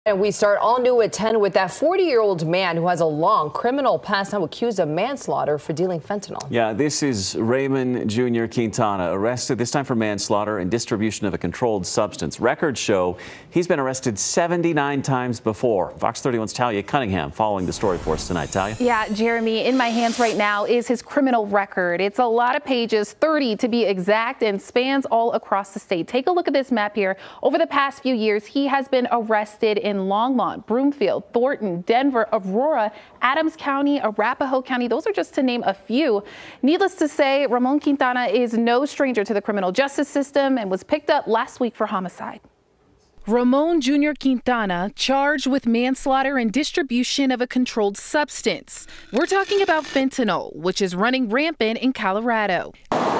And we start all new at 10 with that 40-year-old man who has a long criminal past, now accused of manslaughter for dealing fentanyl. Yeah, this is Ramon Junior Quintana, arrested this time for manslaughter and distribution of a controlled substance. Records show he's been arrested 79 times before. Fox 31's Talya Cunningham following the story for us tonight. Talya? Yeah, Jeremy, in my hands right now is his criminal record. It's a lot of pages, 30 to be exact, and spans all across the state. Take a look at this map here. Over the past few years, he has been arrested in Longmont, Broomfield, Thornton, Denver, Aurora, Adams County, Arapahoe County. Those are just to name a few. Needless to say, Ramon Quintana is no stranger to the criminal justice system and was picked up last week for homicide. Ramon Junior Quintana charged with manslaughter and distribution of a controlled substance. We're talking about fentanyl, which is running rampant in Colorado.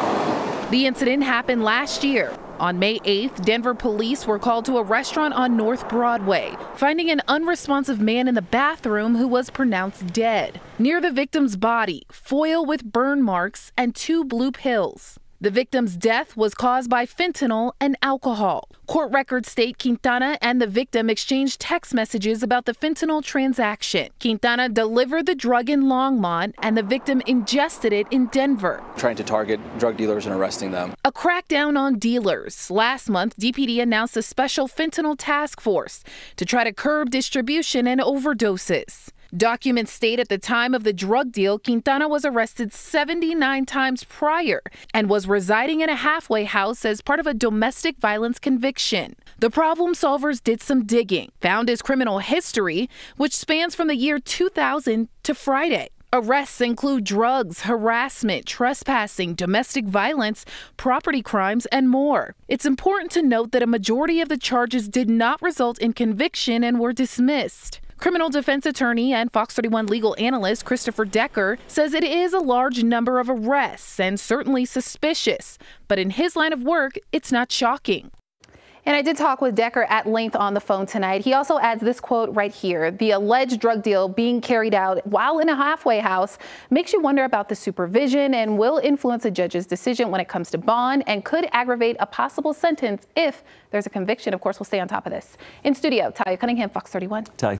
The incident happened last year. On May 8th, Denver police were called to a restaurant on North Broadway, finding an unresponsive man in the bathroom who was pronounced dead. Near the victim's body, foil with burn marks and 2 blue pills. The victim's death was caused by fentanyl and alcohol. Court records state Quintana and the victim exchanged text messages about the fentanyl transaction. Quintana delivered the drug in Longmont and the victim ingested it in Denver. Trying to target drug dealers and arresting them. A crackdown on dealers. Last month, DPD announced a special fentanyl task force to try to curb distribution and overdoses. Documents state at the time of the drug deal, Quintana was arrested 79 times prior and was residing in a halfway house as part of a domestic violence conviction. The problem solvers did some digging, found his criminal history, which spans from the year 2000 to Friday. Arrests include drugs, harassment, trespassing, domestic violence, property crimes, and more. It's important to note that a majority of the charges did not result in conviction and were dismissed. Criminal defense attorney and Fox 31 legal analyst Christopher Decker says it is a large number of arrests and certainly suspicious, but in his line of work, it's not shocking. And I did talk with Decker at length on the phone tonight. He also adds this quote right here: the alleged drug deal being carried out while in a halfway house makes you wonder about the supervision and will influence a judge's decision when it comes to bond and could aggravate a possible sentence if there's a conviction. Of course, we'll stay on top of this. In studio, Talya Cunningham, Fox 31.